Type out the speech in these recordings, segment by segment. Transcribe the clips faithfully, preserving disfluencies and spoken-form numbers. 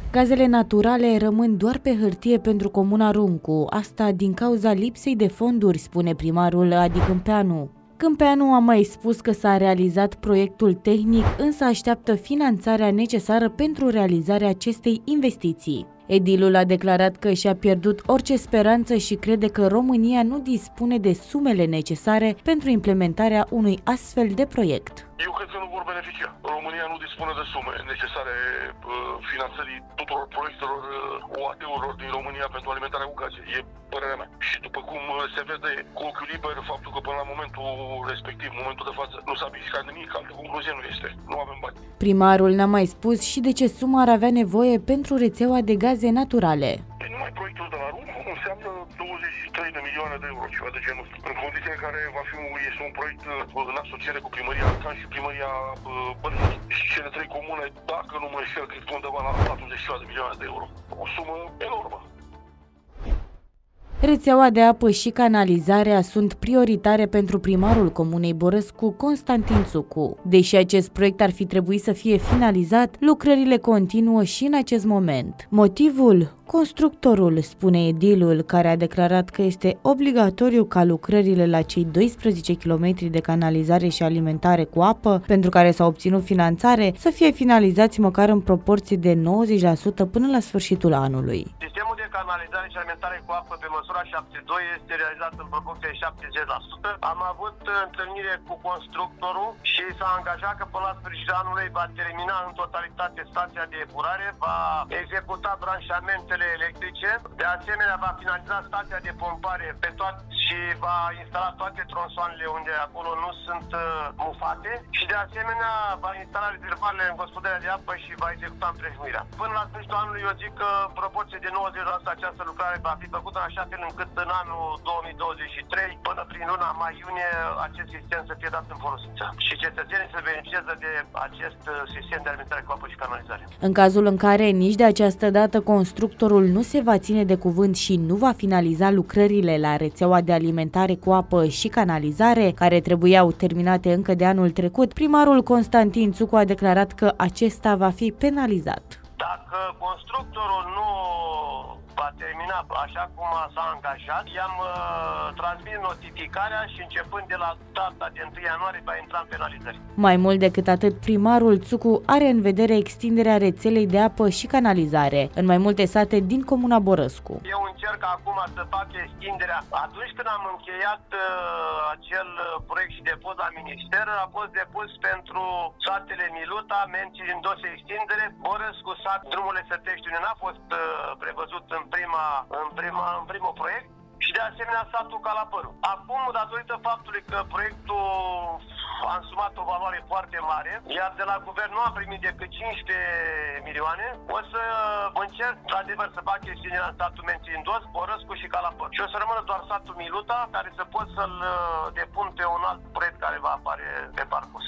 Gazele naturale rămân doar pe hârtie pentru comuna Runcu, asta din cauza lipsei de fonduri, spune primarul Adi Câmpeanu. Câmpeanu a mai spus că s-a realizat proiectul tehnic, însă așteaptă finanțarea necesară pentru realizarea acestei investiții. Edilul a declarat că și-a pierdut orice speranță și crede că România nu dispune de sumele necesare pentru implementarea unui astfel de proiect. Eu cred că nu vor beneficia. România nu dispune de sume necesare finanțării tuturor proiectelor O A T-urilor din România pentru alimentarea cu gaze. E părerea mea. Și după cum se vede cu ochiul liber, faptul că până la momentul respectiv, momentul de față, nu s-a mișcat nimic, altă concluzie nu este. Nu avem bani. Primarul ne-a mai spus și de ce sumă ar avea nevoie pentru rețeaua de gaze naturale. Numai proiectul de la Runcu înseamnă douăzeci și trei de milioane de euro, ceva de genul ăsta. În condiția în care va fi un, este un proiect în asociere cu primăria Arcan și primăria Bălți. Și cele trei comune, dacă nu mă înșel, cred că undeva la patruzeci de milioane de euro. O sumă enormă. Rețeaua de apă și canalizarea sunt prioritare pentru primarul comunei Borăscu, Constantin Țucu. Deși acest proiect ar fi trebuit să fie finalizat, lucrările continuă și în acest moment. Motivul? Constructorul, spune edilul, care a declarat că este obligatoriu ca lucrările la cei doisprezece kilometri de canalizare și alimentare cu apă, pentru care s-a obținut finanțare, să fie finalizați măcar în proporție de nouăzeci la sută până la sfârșitul anului. Sistemul de canalizare și alimentare cu apă pe măsura șapte doi este realizat în proporție de șaptezeci la sută. Am avut întâlnire cu constructorul și s-a angajat că până la sfârșitul anului va termina în totalitate stația de epurare, va executa branșamentele electrice, de asemenea va finaliza stația de pompare pe toate și va instala toate tronsoanele unde acolo nu sunt uh, mufate și de asemenea va instala rezervoarele în gospodăria de apă și va executa împrejmuirea. Până la sfârșitul anului eu zic că în proporție de nouăzeci la sută această lucrare va fi făcută în așa fel încât în anul două mii douăzeci și trei, până prin luna mai-iunie, acest sistem să fie dat în folosință și cetățenii să beneficieze de acest sistem de alimentare cu apă și canalizare. În cazul în care nici de această dată constructorul nu se va ține de cuvânt și nu va finaliza lucrările la rețeaua de alimentare cu apă și canalizare, care trebuiau terminate încă de anul trecut, primarul Constantin Țucu a declarat că acesta va fi penalizat. Dacă constructorul nu va termina așa cum s-a angajat, i-am uh, transmis notificarea și începând de la data de întâi ianuarie va intra în penalizări. Mai mult decât atât, primarul Țucu are în vedere extinderea rețelei de apă și canalizare în mai multe sate din comuna Borăscu. Eu încerc acum să fac extinderea. Atunci când am încheiat uh, acel proiect și depus la minister, a fost depus pentru satele Miluta, Menții, în dose extindere, Borăscu, sat, drumurile Sătești, n-a fost uh, prevăzut în prima, în prima, în primul proiect și de asemenea satul Calapăru. Acum, datorită faptului că proiectul a însumat o valoare foarte mare, iar de la guvern nu am primit decât cincisprezece milioane, o să încerc, într-adevăr, să fac extinderea în satul Mențindos, Borăscu și Calapăru. Și o să rămână doar satul Miluta, care să pot să-l depun pe un alt proiect care va apare pe parcurs.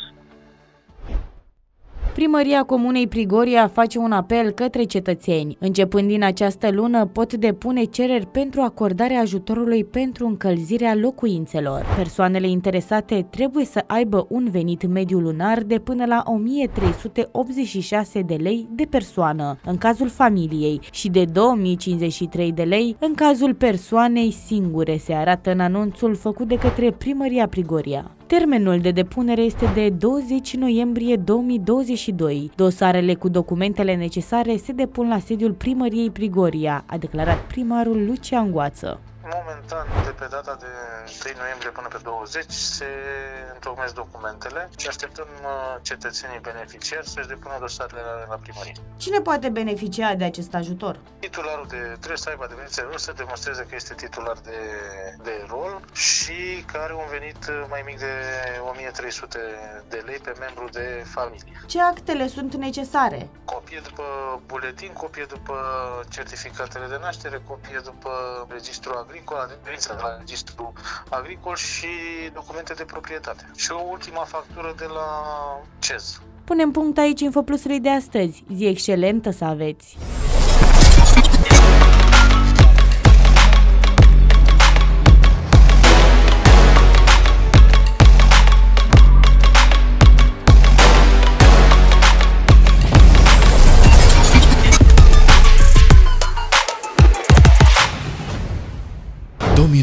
Primăria Comunei Prigoria face un apel către cetățeni. Începând din această lună, pot depune cereri pentru acordarea ajutorului pentru încălzirea locuințelor. Persoanele interesate trebuie să aibă un venit mediu lunar de până la o mie trei sute optzeci și șase de lei de persoană, în cazul familiei, și de două mii cincizeci și trei de lei în cazul persoanei singure, se arată în anunțul făcut de către Primăria Prigoria. Termenul de depunere este de douăzeci noiembrie două mii douăzeci și doi. Dosarele cu documentele necesare se depun la sediul Primăriei Prigoria, a declarat primarul Lucian Goață. Momentan, de pe data de întâi noiembrie până pe douăzeci, se întocmesc documentele și așteptăm cetățenii beneficiari să-și depună dosarele la, la primărie. Cine poate beneficia de acest ajutor? Titularul de, trebuie să aibă adevărat rol, să demonstreze că este titular de, de rol și că are un venit mai mic de o mie trei sute de lei pe membru de familie. Ce actele sunt necesare? Copie după buletin, copie după certificatele de naștere, copie după registrul agricol, adeverința de la registrul agricol și documente de proprietate. Și o ultima factură de la C E Z. Punem punct aici InfoPlusului de astăzi. Zi excelentă să aveți!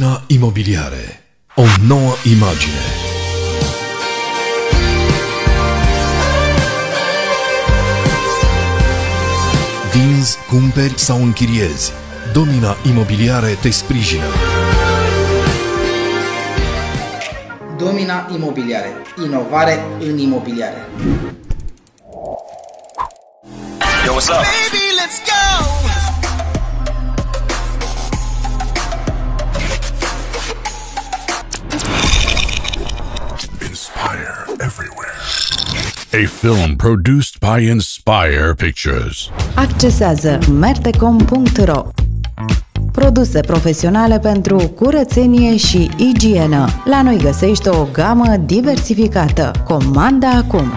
Domina Imobiliare. O nouă imagine. Vinzi, cumperi sau închiriezi. Domina Imobiliare te sprijină. Domina Imobiliare. Inovare în imobiliare. Yo, what's up? Baby, let's go! Inspire everywhere. A film produced by Inspire Pictures. Accesează mertecom punct ro. Produse profesionale pentru curățenie și igienă. La noi găsești o gamă diversificată. Comandă acum!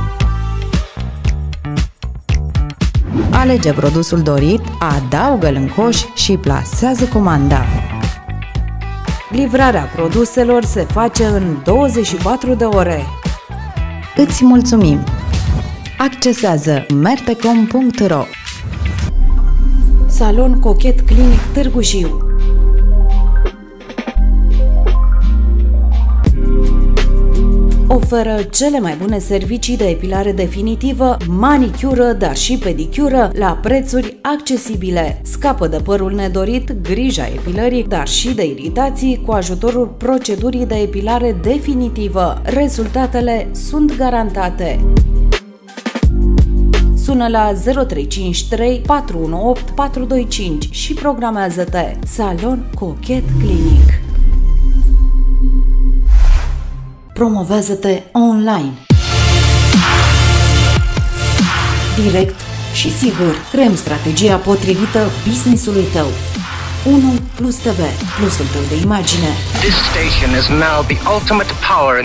Alege produsul dorit, adaugă-l în coș și plasează comanda. Livrarea produselor se face în douăzeci și patru de ore. Îți mulțumim! Accesează mertecom punct ro. Salon Cochet Clinic Târgu Jiu. Oferă cele mai bune servicii de epilare definitivă, manicură, dar și pedicură la prețuri accesibile. Scapă de părul nedorit, grija epilării, dar și de iritații cu ajutorul procedurii de epilare definitivă. Rezultatele sunt garantate. Sună la zero trei cinci trei patru unu opt patru doi cinci și programează-te. Salon Cochet Clinic. Promovează-te online. Direct și sigur, creăm strategia potrivită business-ului tău. unu Plus T V, plusul tău de imagine. This station is now the ultimate power